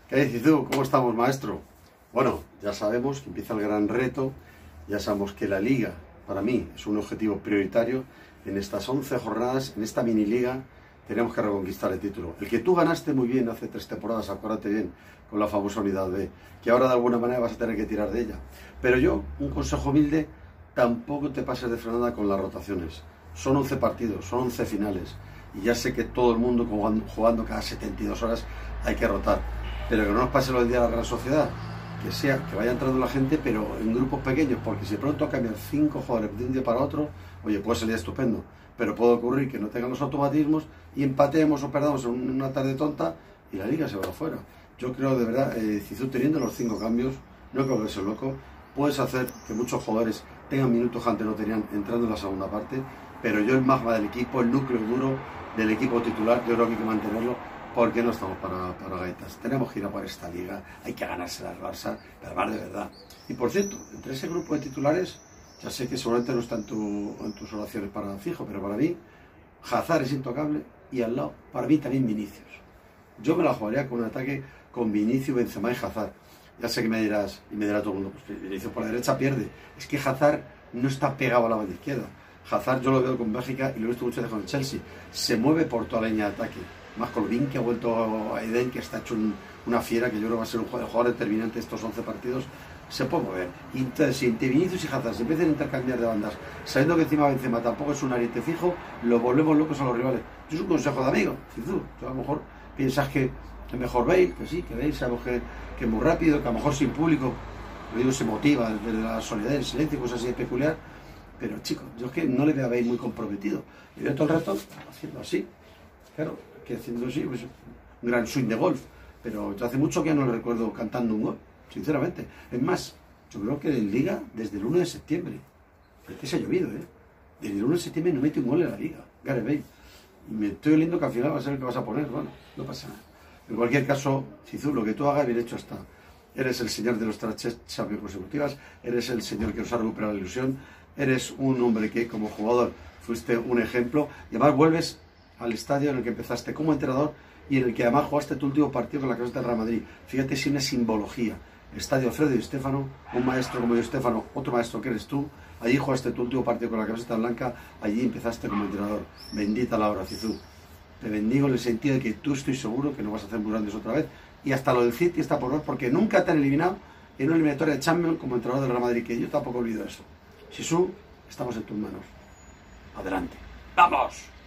¿Qué dices tú? ¿Cómo estamos, maestro? Bueno, ya sabemos que empieza el gran reto, ya sabemos que la Liga, para mí, es un objetivo prioritario. En estas 11 jornadas, en esta mini liga, tenemos que reconquistar el título. El que tú ganaste muy bien hace 3 temporadas, acuérdate bien, con la famosa Unidad B, que ahora de alguna manera vas a tener que tirar de ella. Pero yo, un consejo humilde, tampoco te pases de frenada con las rotaciones. Son 11 partidos, son 11 finales, y ya sé que todo el mundo jugando cada 72 horas hay que rotar, pero que no nos pase lo del día de la Real Sociedad, que vaya entrando la gente, pero en grupos pequeños, porque si pronto cambian 5 jugadores de un día para otro, oye, puede salir estupendo, pero puede ocurrir que no tengan los automatismos y empatemos o perdamos en una tarde tonta y la liga se va afuera. Yo creo de verdad, Zizou, teniendo los 5 cambios, no creo que sea loco, puedes hacer que muchos jugadores tengan minutos que antes no tenían entrando en la segunda parte, pero yo el magma del equipo, el núcleo duro del equipo titular, yo creo que hay que mantenerlo, porque no estamos para gaitas. Tenemos que ir a por esta liga, hay que ganársela al Barça, pero más de verdad. Y por cierto, entre ese grupo de titulares, ya sé que seguramente no está en tus oraciones para fijo, pero para mí, Hazard es intocable y al lado, para mí también Vinicius. Yo me la jugaría con un ataque con Vinicius, Benzema y Hazard. Ya sé que me dirás, y me dirá todo el mundo, pues Vinicius por la derecha pierde. Es que Hazard no está pegado a la banda izquierda. Hazard yo lo veo con Bélgica y lo he visto mucho con el Chelsea. Se mueve por toda la línea de ataque. Más con Colvin, que ha vuelto a Eden, que está hecho una fiera, que yo creo que va a ser un jugador determinante de estos 11 partidos. Se puede mover. Y entonces, si entre Vinicius y Hazard se empiezan a intercambiar de bandas, sabiendo que encima Benzema tampoco es un ariete fijo, lo volvemos locos a los rivales. Yo es un consejo de amigo, Zizou. Tú a lo mejor piensas que es mejor Bale, que sí, que Bale sabemos que es muy rápido, que a lo mejor sin público, lo digo, se motiva desde la soledad, el silencio, cosas así peculiar. Pero chicos, yo es que no le veo a Bale muy comprometido. Y veo todo el rato haciendo así. Claro, que haciendo así, pues un gran swing de golf. Pero yo hace mucho que ya no le recuerdo cantando un gol, sinceramente. Es más, yo creo que en Liga, desde el 1 de septiembre, que se ha llovido, desde el 1 de septiembre no mete un gol en la Liga, Gareth Bale. Y me estoy oliendo que al final va a ser el que vas a poner. Bueno, no pasa nada. En cualquier caso, Zizou, lo que tú hagas, bien hecho está. Eres el señor de los 3 Champions consecutivas, eres el señor que nos ha recuperado la ilusión, eres un hombre que como jugador fuiste un ejemplo, y además vuelves al estadio en el que empezaste como entrenador y en el que además jugaste tu último partido con la camiseta del Real Madrid. Fíjate si una simbología. El estadio Alfredo Di Stéfano, un maestro como Di Stéfano, otro maestro que eres tú, allí jugaste tu último partido con la camiseta blanca, allí empezaste como entrenador. Bendita la hora, Zizou. Te bendigo en el sentido de que tú estoy seguro que no vas a hacer muy grandes otra vez, y hasta lo del City está por ver, porque nunca te han eliminado en una eliminatoria de Champions como entrenador del Real Madrid, que yo tampoco olvido eso. Zizou, estamos en tus manos. Adelante. ¡Vamos!